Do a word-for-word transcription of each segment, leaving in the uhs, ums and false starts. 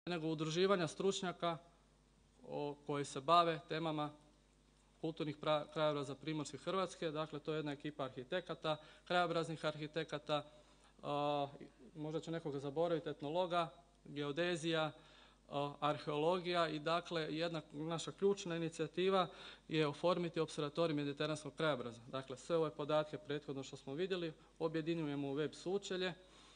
nego udruživanja stručnjaka o, koji se bave temama kulturnih krajobraza Primorske Hrvatske. Dakle, to je jedna ekipa arhitekata, krajobraznih arhitekata, a, možda ću nekoga zaboraviti, etnologa, geodezija, a, arheologija i dakle jedna naša ključna inicijativa je oformiti opservatorij mediteranskog krajobraza. Dakle, sve ove podatke prethodno što smo vidjeli objedinjujemo u web sučelje.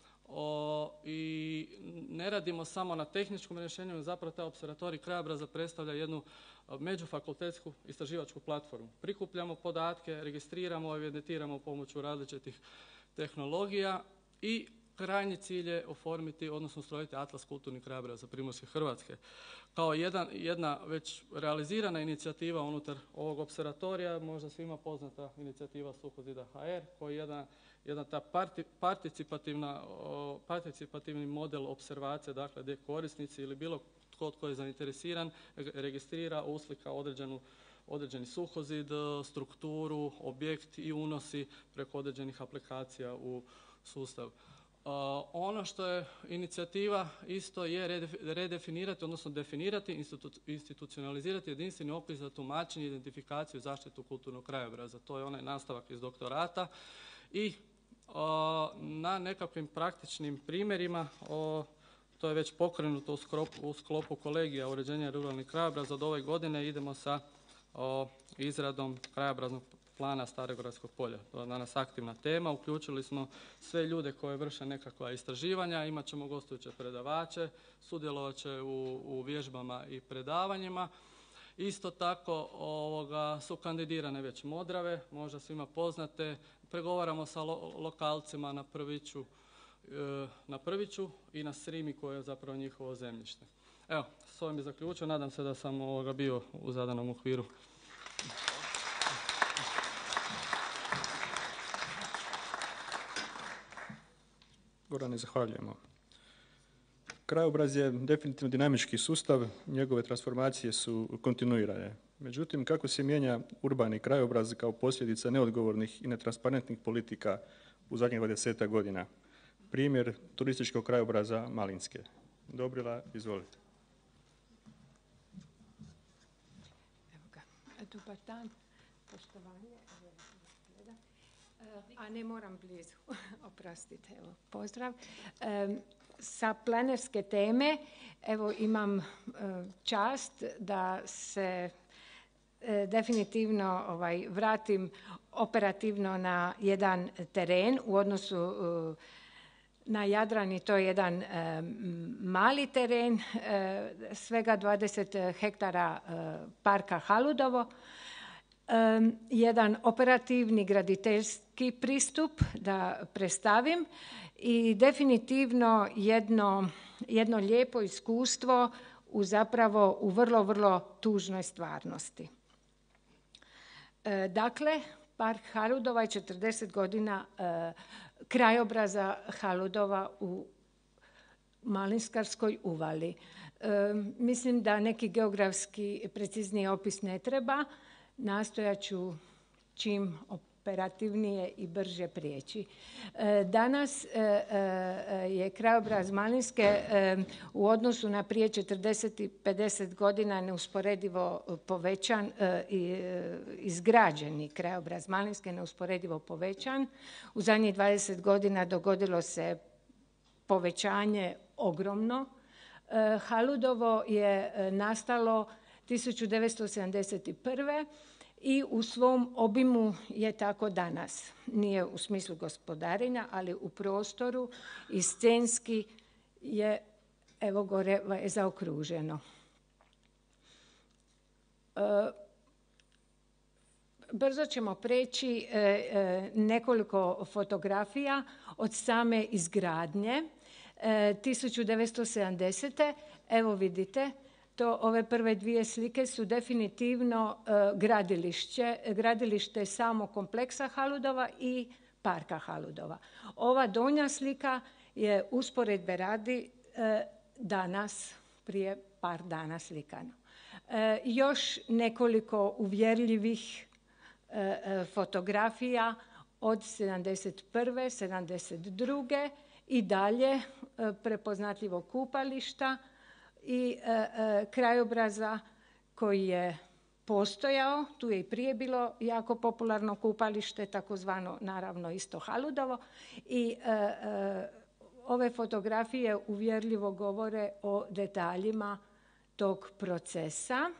O, i ne radimo samo na tehničkom rješenju, zapravo taj opservatorij krajobraza predstavlja jednu međufakultetsku istraživačku platformu. Prikupljamo podatke, registriramo, evidentiramo pomoću različitih tehnologija i krajnji cilj je oformiti, odnosno ustrojiti atlas kulturnih krajobraza Primorske Hrvatske. Kao jedan, jedna već realizirana inicijativa unutar ovog opservatorija, možda svima poznata inicijativa Suhozida ha er, koji je jedna jedan ta parti, participativna, o, participativni model observacije, dakle gdje korisnici ili bilo tko tko je zainteresiran registrira, uslika određenu, određeni suhozid, strukturu, objekt i unosi preko određenih aplikacija u sustav. Uh, ono što je inicijativa isto je redefinirati, odnosno definirati, institu, institucionalizirati jedinstveni okvir za tumačenje, identifikaciju i zaštitu kulturnog krajobraza. To je onaj nastavak iz doktorata. I o, na nekakvim praktičnim primjerima, o, to je već pokrenuto u sklopu, u sklopu kolegija uređenja ruralnih krajobraza. Od ove godine idemo sa o, izradom krajobraznog plana Starogradskog polja. To je danas aktivna tema. Uključili smo sve ljude koji vrše nekakva istraživanja, imat ćemo gostujuće predavače, sudjelovat će u, u vježbama i predavanjima. Isto tako ovoga, su kandidirane već Modrave, možda svima poznate. Pregovaramo sa lo, lokalcima na Prviću, e, na Prviću i na Srimi koje je zapravo njihovo zemljište. Evo, s ovim je zaključio. Nadam se da sam ovoga bio u zadanom okviru. Gorane, zahvaljujemo. Krajobraz je definitivno dinamički sustav, njegove transformacije su kontinuirane. Međutim, kako se mijenja urbani krajobraz kao posljedica neodgovornih i netransparentnih politika u zadnjih dvadesetak godina? Primjer turističkog krajobraza Malinske. Dobrila, izvolite. Evo ga. Dobar dan, poštovanje. A ne moram blizu, oprostite, evo, pozdrav. E, sa planerske teme, evo imam e, čast da se e, definitivno ovaj, vratim operativno na jedan teren u odnosu e, na Jadran, i to je jedan e, mali teren, e, svega dvadeset hektara e, parka Haludovo. Um, jedan operativni graditeljski pristup da predstavim i definitivno jedno, jedno lijepo iskustvo u zapravo u vrlo, vrlo tužnoj stvarnosti. E, dakle, park Haludova je četrdeset godina e, krajobraza Haludova u Malinskarskoj uvali. E, mislim da neki geografski precizniji opis ne treba. Nastojat ću čim operativnije i brže prijeći. Danas je krajobraz Malinske u odnosu na prije četrdeset i pedeset godina neusporedivo povećan i izgrađeni krajobraz Malinske neusporedivo povećan. U zadnjih dvadeset godina dogodilo se povećanje ogromno. Haludovo je nastalo tisuću devetsto sedamdeset prve i u svom obimu je tako danas. Nije u smislu gospodarenja, ali u prostoru i scenski je, evo gore, je zaokruženo. E, brzo ćemo preći e, e, nekoliko fotografija od same izgradnje. E, tisuću devetsto sedamdesete. Evo vidite, to ove prve dvije slike su definitivno e, gradilište, gradilište samo kompleksa Haludova i parka Haludova. Ova donja slika je usporedbe radi e, danas, prije par dana slikano. E, još nekoliko uvjerljivih e, fotografija od sedamdeset prve, sedamdeset druge i dalje e, prepoznatljivo kupališta i e, e, krajobraza koji je postojao, tu je i prije bilo jako popularno kupalište, takozvano naravno isto Haludovo, i e, e, ove fotografije uvjerljivo govore o detaljima tog procesa.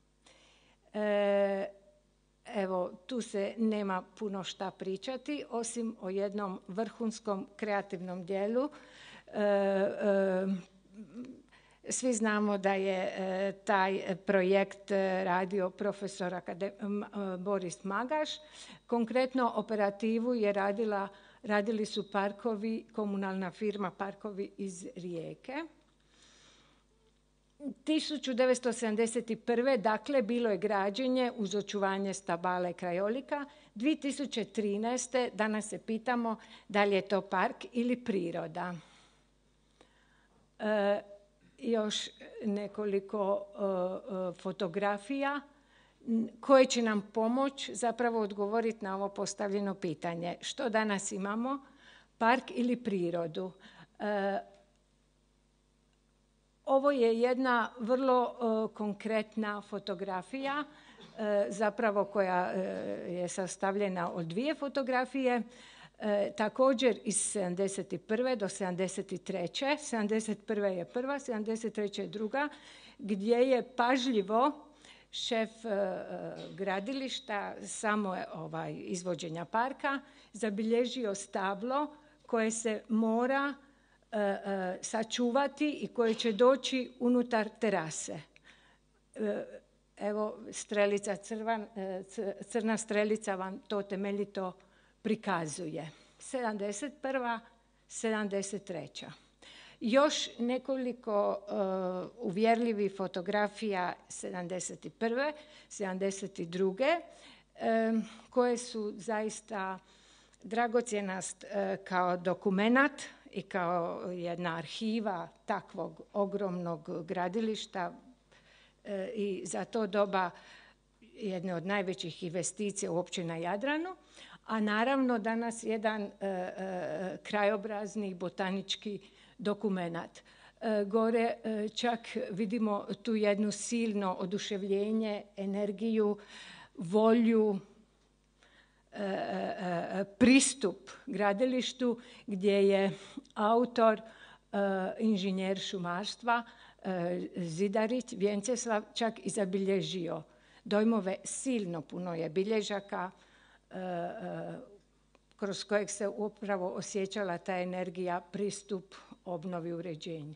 E, evo, tu se nema puno šta pričati, osim o jednom vrhunskom kreativnom dijelu. E, e, Svi znamo da je e, taj projekt radio profesor akade, m, Boris Magaš. Konkretno operativu je radila, radili su Parkovi, komunalna firma Parkovi iz Rijeke. tisuću devetsto sedamdeset prve. dakle bilo je građenje uz očuvanje stabala i krajolika. dvije tisuće trinaeste. danas se pitamo da li je to park ili priroda. E, još nekoliko uh, fotografija koje će nam pomoći zapravo odgovoriti na ovo postavljeno pitanje. Što danas imamo? Park ili prirodu? Uh, ovo je jedna vrlo uh, konkretna fotografija, uh, zapravo koja uh, je sastavljena od dvije fotografije. E, također iz sedamdeset prve do sedamdeset treće. sedamdeset prve je prva, sedamdeset treće je druga, gdje je pažljivo šef e, gradilišta samo ovaj, izvođenja parka zabilježio stablo koje se mora e, e, sačuvati i koje će doći unutar terase. E, evo, strelica crvan, e, crna strelica vam to temeljito prikazuje. sedamdeset prva. sedamdeset treća. Još nekoliko uh, uvjerljivih fotografija sedamdeset prve. sedamdeset druge. Um, koje su zaista dragocjenost uh, kao dokumenat i kao jedna arhiva takvog ogromnog gradilišta uh, i za to doba jedne od najvećih investicija uopće na Jadranu. A naravno danas jedan e, e, krajobrazni botanički dokumenat. E, gore e, čak vidimo tu jednu silno oduševljenje, energiju, volju, e, e, pristup gradilištu gdje je autor e, inženjer šumarstva e, Zidarić, Vjenceslav, čak i zabilježio dojmove, silno puno je bilježaka kroz kojeg se upravo osjećala ta energija, pristup, obnovi, uređenju.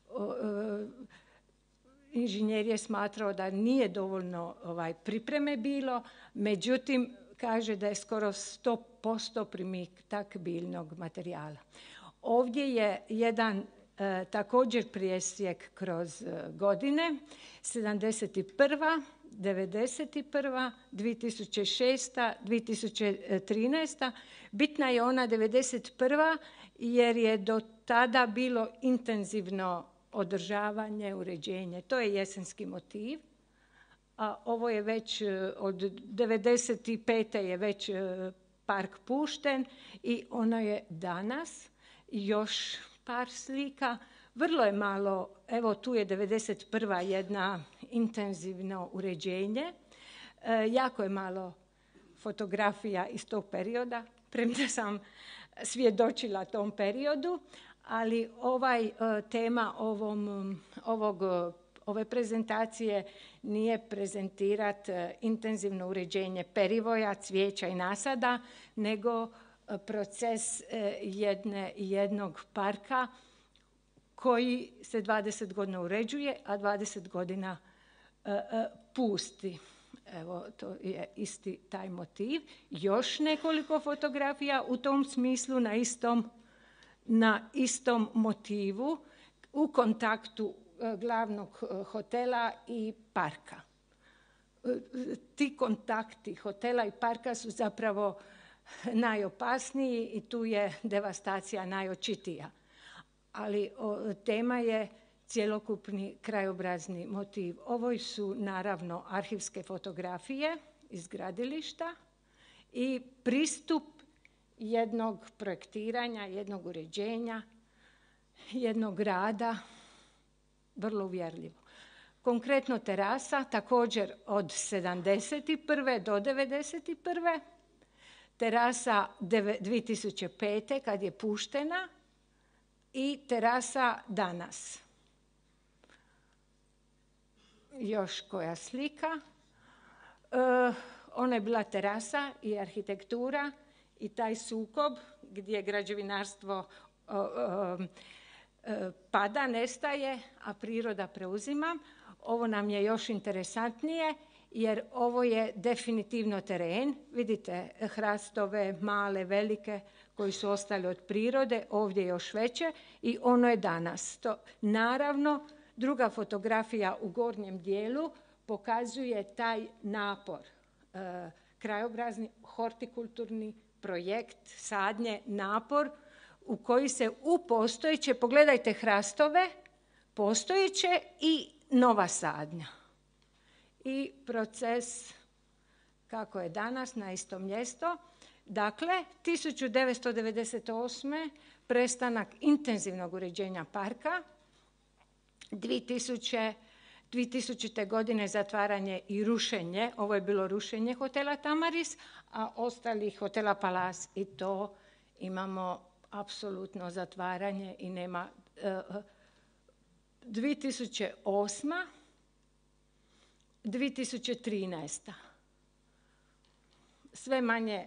Inženjer je smatrao da nije dovoljno ovaj, pripreme bilo, međutim kaže da je skoro sto posto primitak biljnog materijala. Ovdje je jedan e, također presjek kroz e, godine, sedamdeset prva. devedeset prva. dvije tisuće šesta. dvije tisuće trinaesta. Bitna je ona devedeset prva jer je do tada bilo intenzivno održavanje, uređenje. To je jesenski motiv. A ovo je već od devedeset pete je već park pušten i ono je danas još par slika. Vrlo je malo, evo tu je devedeset prva jedna intenzivno uređenje. E, jako je malo fotografija iz tog perioda, premda sam svjedočila tom periodu, ali ovaj e, tema ovom, ovog, ove prezentacije nije prezentirati e, intenzivno uređenje perivoja, cvijeća i nasada, nego e, proces e, jedne, jednog parka koji se dvadeset godina uređuje, a dvadeset godina e, e, pusti. Evo, to je isti taj motiv. Još nekoliko fotografija u tom smislu na istom, na istom motivu u kontaktu e, glavnog hotela i parka. E, ti kontakti hotela i parka su zapravo najopasniji i tu je devastacija najočitija. Ali o, tema je cjelokupni krajobrazni motiv. Ovo su naravno arhivske fotografije iz gradilišta i pristup jednog projektiranja, jednog uređenja, jednog rada vrlo uvjerljivo. Konkretno terasa također od sedamdeset prve do devedeset prve terasa dvije tisuće pete kad je puštena i terasa danas. Još koja slika. E, ona je bila terasa i arhitektura i taj sukob gdje građevinarstvo o, o, e, pada, nestaje, a priroda preuzima. Ovo nam je još interesantnije jer ovo je definitivno teren. Vidite hrastove, male, velike, koji su ostali od prirode, ovdje još veće i ono je danas. To, naravno, druga fotografija u gornjem dijelu pokazuje taj napor. E, krajobrazni, hortikulturni projekt, sadnje, napor u koji se u postojeće, pogledajte hrastove, postojeće i nova sadnja. I proces kako je danas na isto mjesto. Dakle, tisuću devetsto devedeset osme prestanak intenzivnog uređenja parka, dvije tisućite. godine zatvaranje i rušenje, ovo je bilo rušenje hotela Tamaris, a ostalih hotela Palace i to imamo apsolutno zatvaranje i nema. dvije tisuće osma. dvije tisuće trinaesta. Sve manje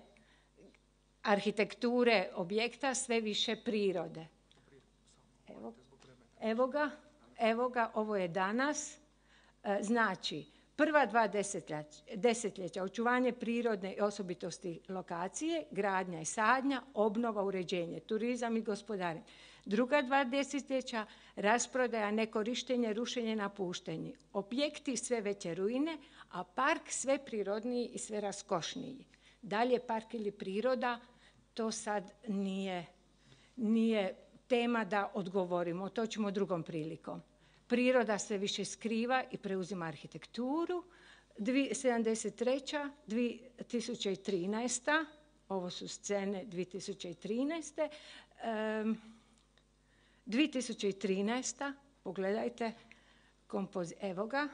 arhitekture objekta, sve više prirode. Evo, evo ga, evo ga, ovo je danas. Znači, prva dva desetljeća, desetljeća očuvanje prirodne i osobitosti lokacije, gradnja i sadnja, obnova, uređenje, turizam i gospodarenje. Druga dva desetljeća rasprodaja, nekorištenje, rušenje, napuštenje. Objekti sve veće ruine, a park sve prirodniji i sve raskošniji. Dalje park ili priroda, to sad nije, nije tema da odgovorimo, to ćemo drugom prilikom. Priroda sve više skriva i preuzima arhitekturu. sedamdeset treća. dvije tisuće trinaesta. Ovo su scene dvije tisuće trinaeste. Um, dvije tisuće trinaesta. Pogledajte. Kompoz, evo ga.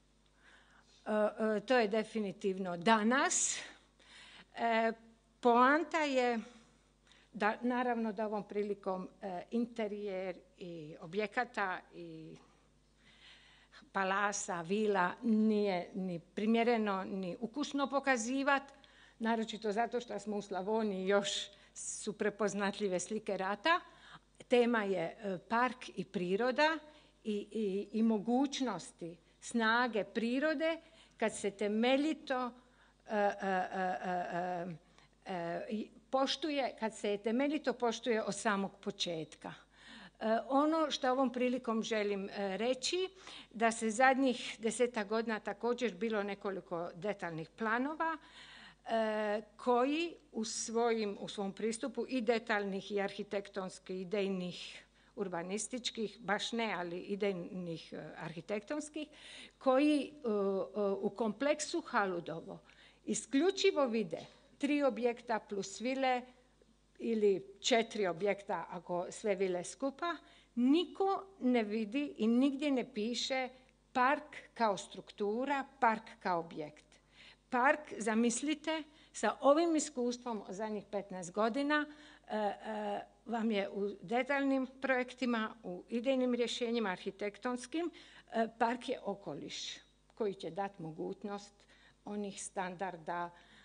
Uh, uh, to je definitivno danas. Uh, poanta je da, naravno da ovom prilikom uh, interijer i objekata i palasa, vila nije ni primjereno ni ukusno pokazivati, naročito zato što smo u Slavoniji, još su prepoznatljive slike rata. Tema je park i priroda i, i, i mogućnosti snage prirode kad se temeljito uh, uh, uh, uh, poštuje, kad se temeljito poštuje od samog početka. Ono što ovom prilikom želim reći, da se zadnjih desetak godina također bilo nekoliko detaljnih planova koji u, svojim, u svom pristupu i detaljnih i arhitektonskih, idejnih, urbanističkih, baš ne, ali idejnih arhitektonskih, koji u kompleksu Haludovo isključivo vide tri objekta plus vile, ili četiri objekta ako sve vile skupa, niko ne vidi i nigdje ne piše park kao struktura, park kao objekt. Park, zamislite, sa ovim iskustvom od zadnjih petnaest godina e, e, vam je u detaljnim projektima, u idejnim rješenjima arhitektonskim, e, park je okoliš koji će dati mogućnost onih standarda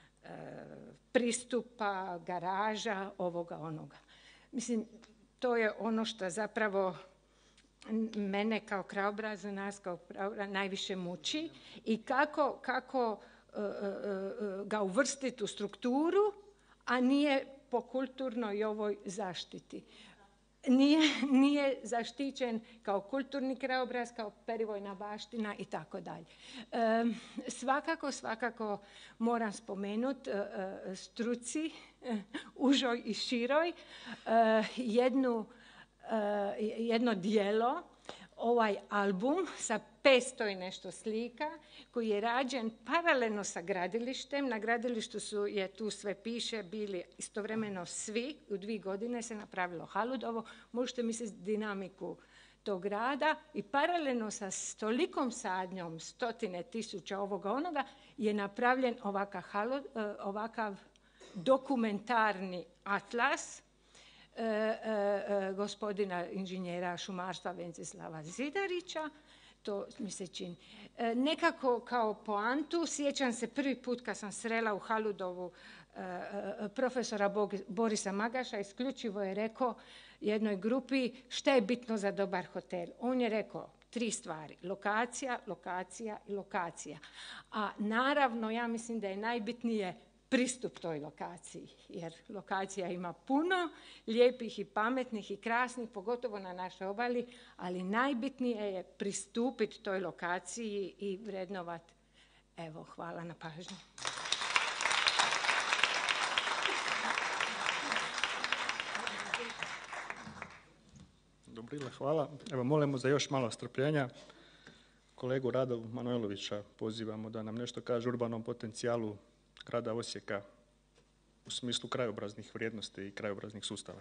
pristupa, garaža, ovoga, onoga. Mislim, to je ono što zapravo mene kao krajobraza, nas kao krajobraza najviše muči i kako, kako uh, uh, ga uvrstiti u strukturu, a nije po kulturnoj i ovoj zaštiti. Nije, nije zaštićen kao kulturni krajobraz, kao perivojna baština i tako dalje. Svakako, svakako moram spomenuti e, struci, e, užoj i široj, e, jednu, e, jedno dijelo, ovaj album sa petsto i nešto slika koji je rađen paralelno sa gradilištem. Na gradilištu su, je tu sve piše, bili istovremeno svi. U dvije godine se napravilo Haludovo. Možete misliti dinamiku tog grada i paralelno sa tolikom sadnjom, stotine tisuća ovoga onoga, je napravljen ovakav, halo, ovakav dokumentarni atlas e, e, gospodina inženjera šumarstva Venceslava Zidarića. To mi se čini. E, nekako kao poantu, sjećam se prvi put kad sam srela u Haludovu e, e, profesora Bog, Borisa Magaša, isključivo je rekao jednoj grupi šta je bitno za dobar hotel. On je rekao tri stvari: lokacija, lokacija i lokacija. A naravno, ja mislim da je najbitnije pristup toj lokaciji, jer lokacija ima puno lijepih i pametnih i krasnih, pogotovo na našoj obali, ali najbitnije je pristupiti toj lokaciji i vrednovati. Evo, hvala na pažnji. Dobrila, hvala. Evo, molimo za još malo strpljenja. Kolegu Radovu Manojlovića pozivamo da nam nešto kaže o urbanom potencijalu grada Osijeka u smislu krajobraznih vrijednosti i krajobraznih sustava.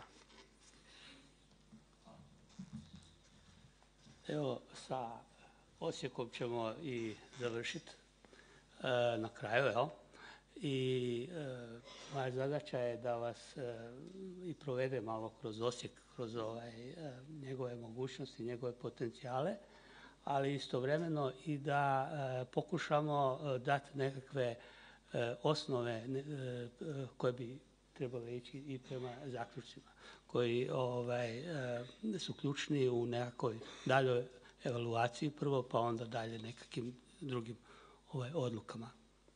Evo, sa Osijekom ćemo i završiti e, na kraju, jel? I e, moja zadaća je da vas e, i provede malo kroz Osijek, kroz ovaj, e, njegove mogućnosti, njegove potencijale, ali istovremeno i da e, pokušamo e, dati nekakve e, osnove e, koje bi trebale ići i prema zaključcima, koji ovaj, e, su ključni u nekakvoj daljoj evaluaciji prvo, pa onda dalje nekakvim drugim ovaj, odlukama.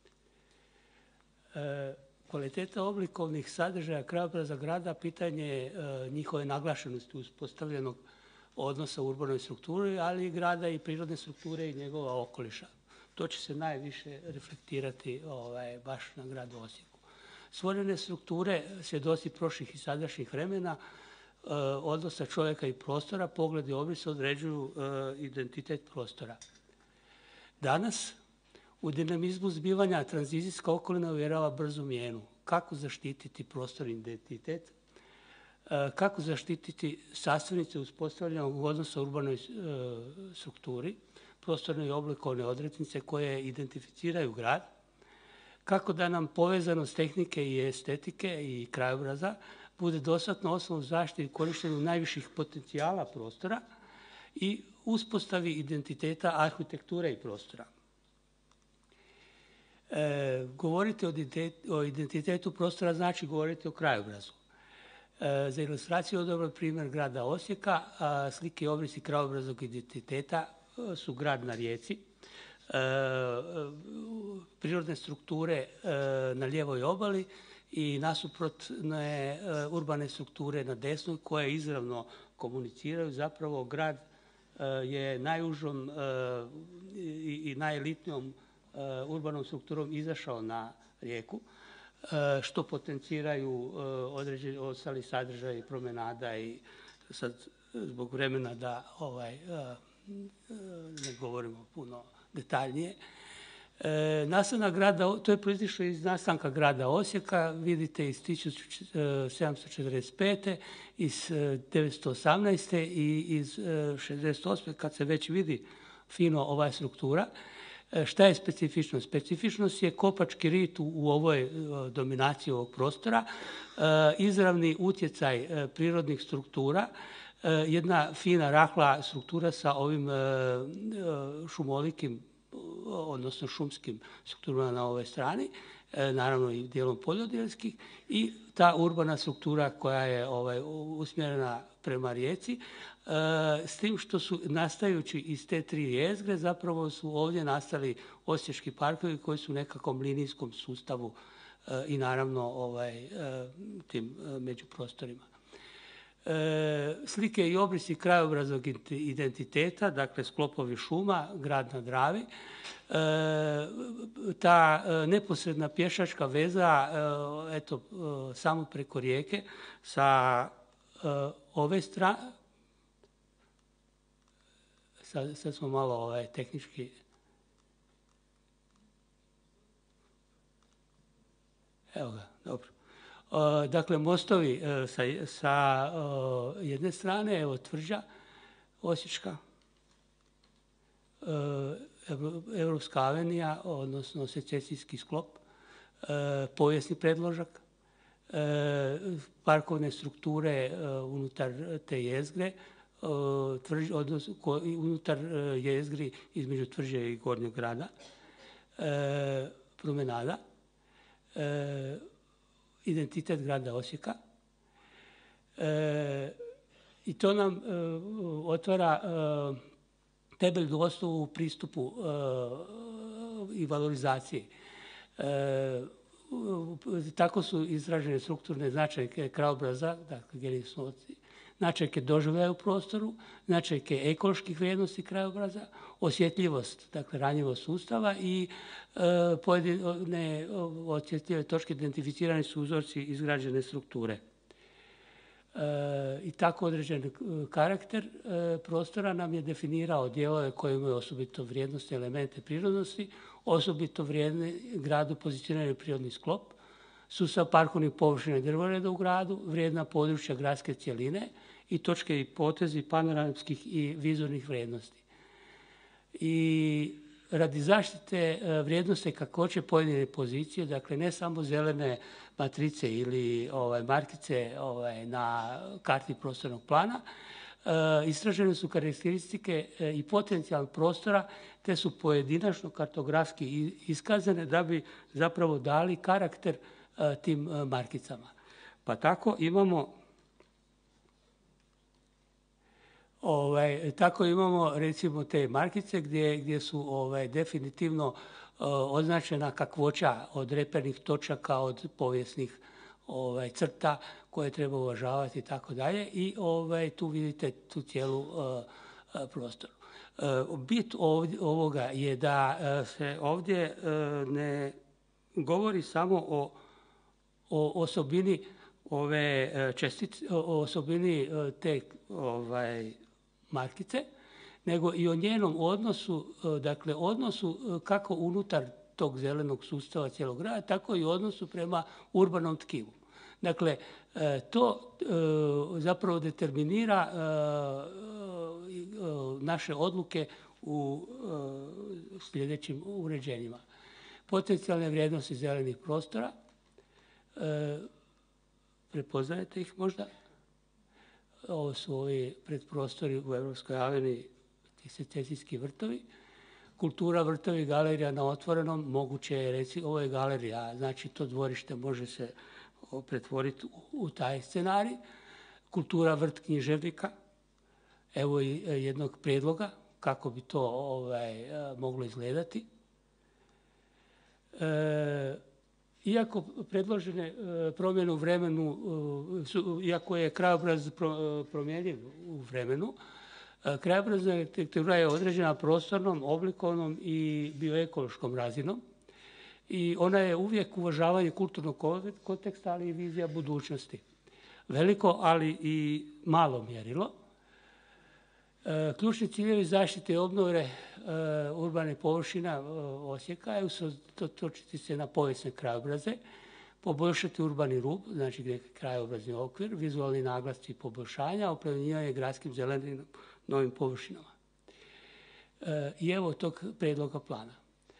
E, kvaliteta oblikovnih sadržaja krajobraza grada pitanje je e, njihove naglašenosti uspostavljenog odnosa u urbanoj strukturi, ali i grada i prirodne strukture i njegova okoliša. To će se najviše reflektirati ovaj, baš na gradu Osijeku. Stvorene strukture, svjedoci prošlih i sadašnjih vremena, e, odnosa čovjeka i prostora, pogledi obrisa određuju e, identitet prostora. Danas, u dinamizmu zbivanja tranzicijska okolina uvjerava brzu mijenu. Kako zaštititi prostorni identitet, kako zaštititi sastavnice uspostavljenog odnosa u urbanoj strukturi, prostorne i oblikovne odrednice koje identificiraju grad, kako da nam povezanost tehnike i estetike i krajobraza bude dostatna osnova zaštite i korištenju najviših potencijala prostora i uspostavi identiteta arhitekture i prostora. E, govoriti o, o identitetu prostora znači govoriti o krajobrazu. E, za ilustraciju odabran primjer grada Osijeka, a, slike i obrisi krajobraznog identiteta a, su grad na rijeci, e, prirodne strukture e, na lijevoj obali i nasuprotne e, urbane strukture na desnoj koje izravno komuniciraju. Zapravo grad e, je najužom e, i, i najelitnijom urbanom strukturom izašao na rijeku, što potenciraju određeni ostali sadržaji promenada i sad zbog vremena da ovaj, ne govorimo puno detaljnije. Nastanak grada, to je proizišlo iz nastanka grada Osijeka, vidite iz tisuću sedamsto četrdeset pete, iz devetsto osamnaeste i iz šezdeset osme kad se već vidi fino ova struktura. Šta je specifičnost? Specifičnost je kopački rit u, u ovoj dominaciji ovog prostora, e, izravni utjecaj e, prirodnih struktura, e, jedna fina rahla struktura sa ovim e, šumolikim, odnosno šumskim strukturama na ovoj strani, e, naravno i dijelom poljodjelskih, i ta urbana struktura koja je ovaj, usmjerena prema rijeci, s tim što su nastajući iz te tri jezgre zapravo su ovdje nastali osječki parkovi koji su u nekakvom linijskom sustavu i naravno ovaj, tim međuprostorima. Slike i obrisi krajobraznog identiteta, dakle sklopovi šuma, grad na Dravi, ta neposredna pješačka veza, eto, samo preko rijeke sa ove strane. Sad, sad smo malo ovaj, tehnički. Evo ga, dobro. Uh, dakle, mostovi uh, sa, sa uh, jedne strane, evo Tvrđa, Osječka, Europska avenija, odnosno secesijski sklop, povijesni predložak, parkovne strukture unutar te jezgre, odnosno unutar jezgri između Tvrđe i Gornjeg grada, promenada, identitet grada Osijeka. I to nam otvara temeljnu osnovu u pristupu i valorizaciji. Tako su izražene strukturne značajke krajobraza, dakle genisnovci, značajke doživljaja u prostoru, značajke ekoloških vrijednosti krajobraza, osjetljivost, dakle ranjivost sustava i e, pojedine osjetljive točke identificirani su uzorci izgrađene strukture. E, I tako određen karakter e, prostora nam je definirao dijelove koje imaju osobito vrijednosti, elemente prirodnosti, osobito vrijedne gradu pozicionirani prirodni sklop, sustav parkovnih površina i drvoreda u gradu, vrijedna područja gradske cjeline i točke i potezi panoramskih i vizornih vrijednosti. I radi zaštite vrijednosti kakvoće pojedine pozicije, dakle ne samo zelene matrice ili ovaj, markice ovaj, na karti prostornog plana, e, istražene su karakteristike e, i potencijal prostora, te su pojedinačno kartografski iskazane da bi zapravo dali karakter e, tim e, markicama. Pa tako imamo Ovaj, tako imamo recimo te markice gdje, gdje su ovaj, definitivno uh, označena kakvoća od repernih točaka, od povijesnih ovaj, crta koje treba uvažavati i tako dalje. I ovaj, tu vidite tu cijelu uh, prostor. Uh, bit ovdje, ovoga je da uh, se ovdje uh, ne govori samo o, o osobini ove čestice, o osobini te ovaj, markice, nego i o njenom odnosu, dakle odnosu kako unutar tog zelenog sustava cijelog grada, tako i odnosu prema urbanom tkivu. Dakle, to zapravo determinira naše odluke u sljedećim uređenjima. Potencijalne vrijednosti zelenih prostora, prepoznajete ih možda? Ovo su ovi predprostori u Europskoj aveniji, ti secesijski vrtovi. Kultura vrtovi, galerija na otvorenom, moguće je reći, ovo je galerija, znači to dvorište može se pretvoriti u, u taj scenarij. Kultura vrt književnika, evo i jednog prijedloga kako bi to ovaj, moglo izgledati. E, Iako predložene promjene u vremenu, iako je krajobraz promjenjiv u vremenu, krajobrazna arhitektura je određena prostornom, oblikovnom i bioekološkom razinom i ona je uvijek uvažavanje kulturnog konteksta, ali i vizija budućnosti. Veliko, ali i malo mjerilo. Ključni ciljevi zaštite i obnove urbane površina Osijeka je usredotočiti se na povijesne krajobraze, poboljšati urbani rub, znači gdje je krajobrazni okvir, vizualni naglasci poboljšanja, oplemenjivanje gradskim zelenim novim površinama. I evo tog prijedloga plana.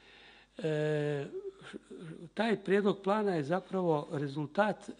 Taj prijedlog plana je zapravo rezultat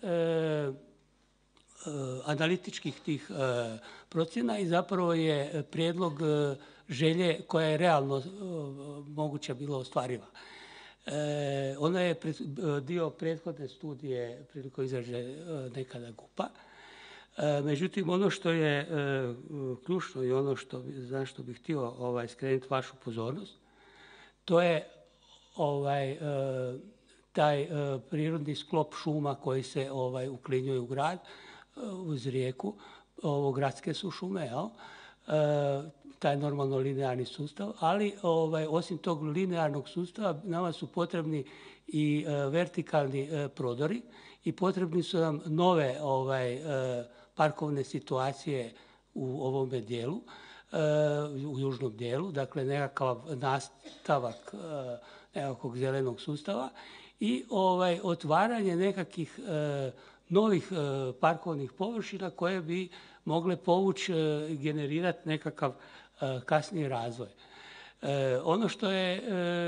analitičkih tih procjena i zapravo je prijedlog želje koja je realno moguća bila ostvariva. Ona je dio prethodne studije prilikom izraže nekada GUP-a. Međutim, ono što je ključno i ono što, za što bih htio ovaj, skrenuti vašu pozornost, to je ovaj, taj prirodni sklop šuma koji se ovaj, uklinjuje u grad, uz rijeku, ovo gradske su šume, jel? E, taj normalno linearni sustav, ali ovaj, osim tog linearnog sustava nama su potrebni i e, vertikalni e, prodori i potrebni su nam nove ovaj, e, parkovne situacije u ovome dijelu, e, u južnom dijelu, dakle nekakav nastavak e, nekakvog zelenog sustava i ovaj, otvaranje nekakvih e, novih parkovnih površina koje bi mogle povući, generirati nekakav kasniji razvoj. Ono što je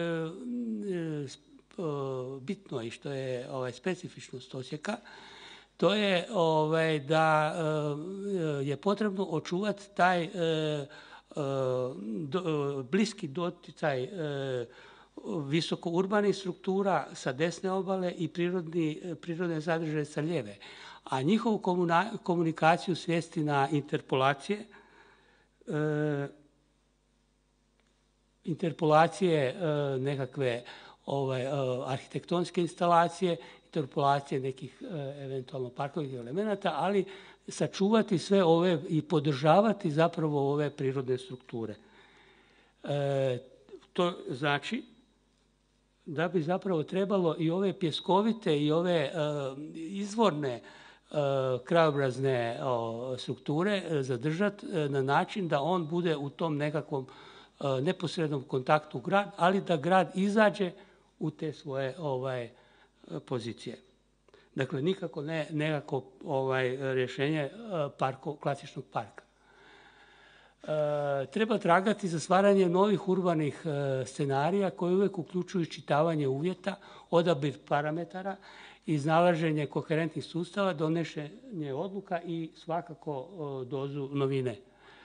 bitno i što je ovaj, specifičnost Osijeka, to je ovaj, da je potrebno očuvati taj do, bliski doticaj visoko urbanih struktura sa desne obale i prirodni, prirodne sadržaje sa lijeve. A njihovu komuna, komunikaciju svesti na interpolacije, e, interpolacije e, nekakve ovaj, e, arhitektonske instalacije, interpolacije nekih e, eventualno parkovih elemenata, ali sačuvati sve ove i podržavati zapravo ove prirodne strukture. E, to znači da bi zapravo trebalo i ove pjeskovite i ove e, izvorne e, krajobrazne o, strukture e, zadržati e, na način da on bude u tom nekakvom e, neposrednom kontaktu grad, ali da grad izađe u te svoje ovaj, pozicije. Dakle, nikako ne nekako ovaj, rješenje parko, klasičnog parka. E, treba tragati za stvaranje novih urbanih e, scenarija koji uvijek uključuju čitavanje uvjeta, odabir parametara, iznalaženje koherentnih sustava, donošenje odluka i svakako o, dozu novine.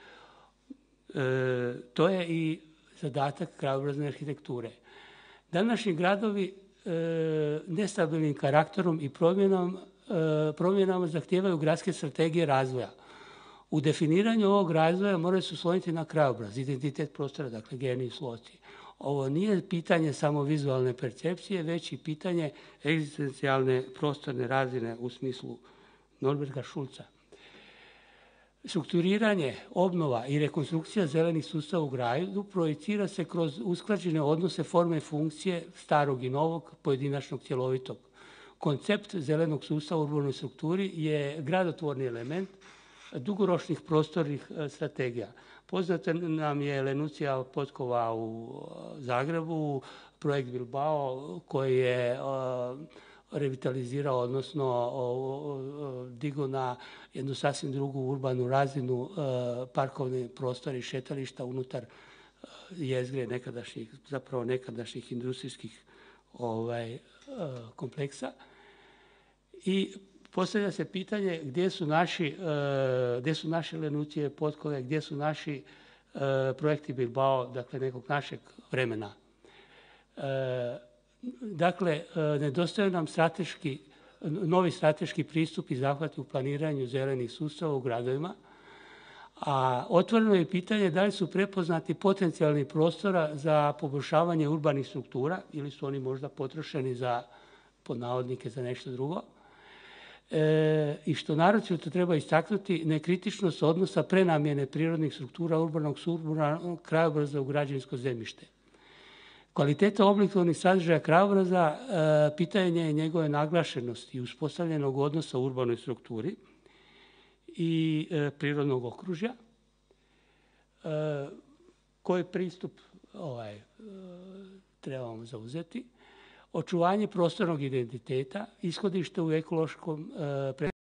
E, to je i zadatak krajobrazne arhitekture. Današnji gradovi e, nestabilnim karakterom i promjenom, e, promjenama zahtijevaju gradske strategije razvoja. U definiranju ovog razvoja moraju se osloniti na krajobraz, identitet prostora, dakle geni i sloci. Ovo nije pitanje samo vizualne percepcije, već i pitanje egzistencijalne prostorne razine u smislu Norberga Schulza. Strukturiranje, obnova i rekonstrukcija zelenih sustava u gradu projicira se kroz usklađene odnose forme i funkcije starog i novog, pojedinačnog cjelovitog. Koncept zelenog sustava u urbanoj strukturi je gradotvorni element dugoročnih prostornih strategija. Poznata nam je Lenucija Potkova u Zagrebu, projekt Bilbao koji je revitalizirao, odnosno digao na jednu sasvim drugu urbanu razinu parkovne prostore i šetališta unutar jezgre nekadašnjih, zapravo nekadašnjih industrijskih ovaj, kompleksa. I postavlja se pitanje gdje su naši, gdje su naše Lenucije Potkove, gdje su naši projekti Bilbao, dakle nekog našeg vremena. Dakle, nedostaju nam strateški, novi strateški pristup i zahvati u planiranju zelenih sustava u gradovima, a otvoreno je pitanje da li su prepoznati potencijalni prostora za poboljšavanje urbanih struktura ili su oni možda potrošeni za, pod navodnike, za nešto drugo. E, I što naročito treba istaknuti, nekritičnost odnosa prenamjene prirodnih struktura urbanog suburbanog krajobraza u građevinsko zemljište. Kvaliteta oblikovnih sadržaja krajobraza e, pitanje je njegove naglašenosti i uspostavljenog odnosa u urbanoj strukturi i e, prirodnog okružja. E, koji pristup ovaj, e, trebamo zauzeti? Očuvanje prostornog identiteta, ishodište u ekološkom e,